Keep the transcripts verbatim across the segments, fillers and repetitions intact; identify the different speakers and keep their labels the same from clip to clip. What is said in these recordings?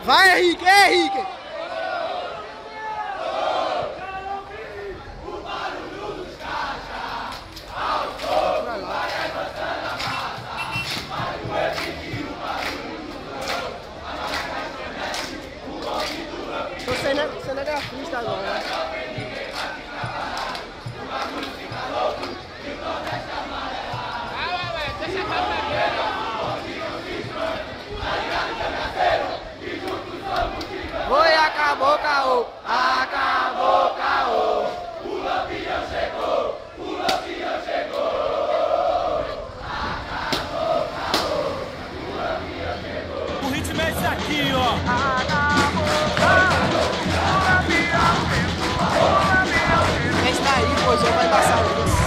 Speaker 1: Vai, Henrique, é, Henrique! Você não é cinegrafista agora, né? Foi, acabou, caô! Acabou, caô! O Lampião chegou! O Lampião chegou! Acabou, caô! O Lampião chegou!
Speaker 2: O ritmo é esse aqui, ó!
Speaker 1: Acabou, caô! O Lampião chegou! O Lampião chegou! Esse daí, pô, já vai passar ali.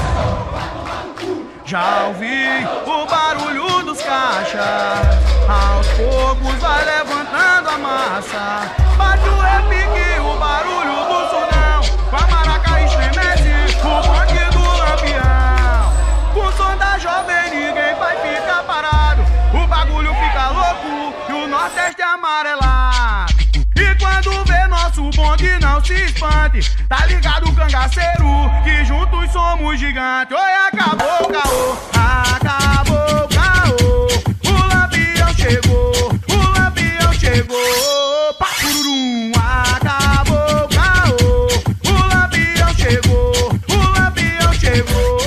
Speaker 2: Já ouvi o barulho dos caixas, aos poucos vai levantando a massa. Bate o repique, o barulho do surdão, com a maraca estremece o bonde do Lampião. Com o som da jovem ninguém vai ficar parado, o bagulho fica louco e o Nordeste é amarelado. E quando vê nosso bonde não se espante, tá ligado, cangaceiro, que juntos somos gigantes. Oi, acabou o caô, acabou o caô, o Lampião chegou, o Lampião chegou, papurum, acabou o caô, o Lampião chegou, o Lampião chegou.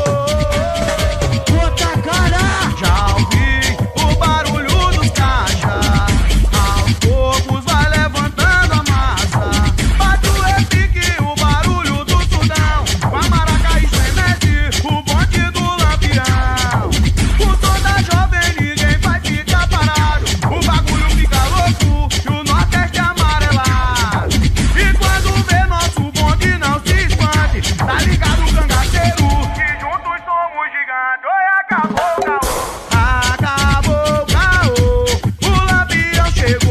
Speaker 2: Bota cara! Já ouvi o barulho dos caixas, aos poucos vai levantando a massa. Bate o repique, o barulho do surdão, com a maraca estremece o bonde do Lampião. Com toda jovem ninguém vai ficar parado, o bagulho fica louco e o Nordeste é amarelado. E quando vê nosso bonde não se espante, tá ligado, cangaceiro, que juntos somos gigantes. Oi, acabou o caô, acabou o caô, o Lampião chegou.